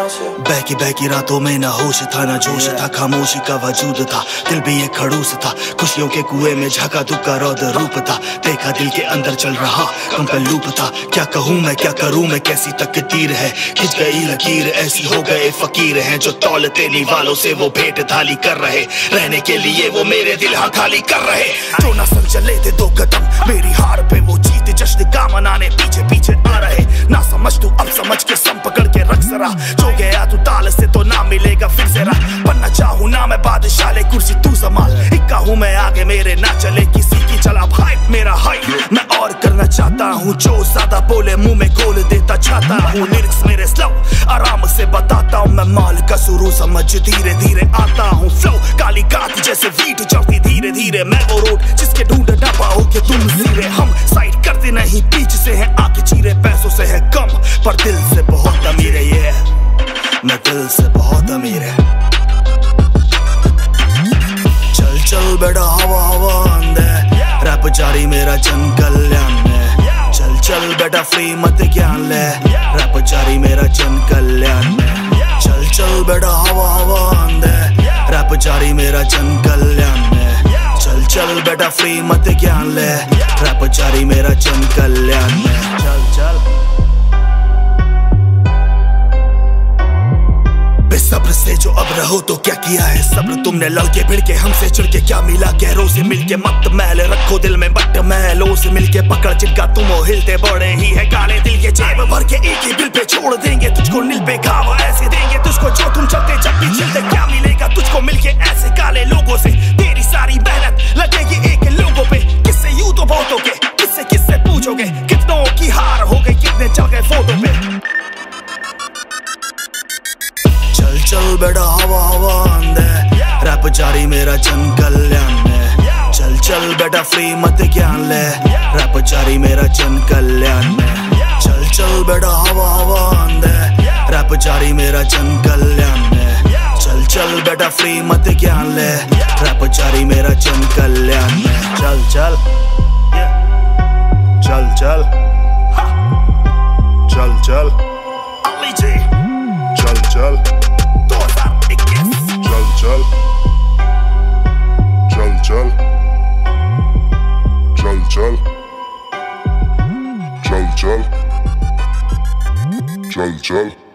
से। बहकी रातों में ना होश था ना जोश था, खामोशी का वजूद था, दिल भी एक खड़ूस था। खुशियों के कुएं में झाका दुक्का रौद्र रूप था, देखा दिल के अंदर चल रहा कम पे लूप था। क्या कहूँ मैं क्या करूँ मैं, कैसी तकदीर है, खिंच गई लकीर ऐसी हो गए फकीर हैं। जो तौलते नहीं वालों से वो भेंट थाली कर रहे, रहने के लिए वो मेरे दिल हाँ खाली कर रहे। जो ना सर चले थे 2 कदम मेरी हार पे, वो जीत जश्न का मनाने पीछे पीछे आ रहे। ना समझ तू अब समझ के सम पकड़ के रख जरा, जो गया तू ताल से तो ना मिलेगा फिर जरा। बनना चाहूँ ना मैं बादशाह ले कुर्सी तू संभाल, इक्का हूँ मैं आगे मेरे ना चले किसी की चला। भाई मेरा हाई मैं और करना चाहता हूँ, जो ज्यादा बोले मुंह में गोल देता चाहता हूँ। लिरिक्स मेरे स्लो आराम से बताता हूँ मैं, माल का शुरू समझ धीरे धीरे आता हूँ। फ्लो काली कात जैसे वीट चढ़ती धीरे धीरे, मैं वो रोड जिसके ढूंढ ना पाओगे तुम सिरे। हम साइड करते नहीं बीच से है आंखें चीरे, पैसों से है कम पर दिल से बहुत अमीर है ये, मैं दिल से बहुत अमीर है। चल चल बेटा हवा हवा अंदे, रैप जारी मेरा जन कल्याण में। चल चल बेटा फ्री मत ज्ञान ले, रैप जारी मेरा जन कल्याण में। चल चल बेटा हवा हवा अंदे, रैप जारी मेरा जन कल्याण में। चल चल बेटा फ्री मत ज्ञान ले, रैप जारी मेरा जन कल्याण में। चल चल सब्र से जो अब रहो तो क्या किया है सब्र तुमने, लड़के भिड़ के हमसे चिढ़ के क्या मिला। गहरों से मिलके मत मैल रखो दिल में बट महलों से मिलके पकड़ जिनका तुम हो हिलते बड़े ही है काले दिल के। जेब भर के एक ही दिल पे छोड़ देंगे तुझको, नील पे घाव ऐसे देंगे तुझको जो तुम चलते जब भी चलते। क्या मिलेगा तुझको मिलके ऐसे काले लोगों से, तेरी सारी मेहनत लगेगी एक लोगों पे। किससे यूं तो बहुतों के किससे किससे पूछोगे, कितनों की हार हो गई कितने चल गए फोटो पे। चल चल बेटा हवा हवा अंदे, रैप जारी मेरा जन कल्याण में। चल चल बेटा फ्री मत ज्ञान ले, रैप जारी मेरा जन कल्याण में। चल चल बेटा हवा हवा अंदे, रैप जारी मेरा जन कल्याण में। चल चल बेटा फ्री मत ज्ञान ले, रैप जारी मेरा जन कल्याण में। चल चल चल चल चल चल चल चल चल चल चल चल चल चल चल चल चल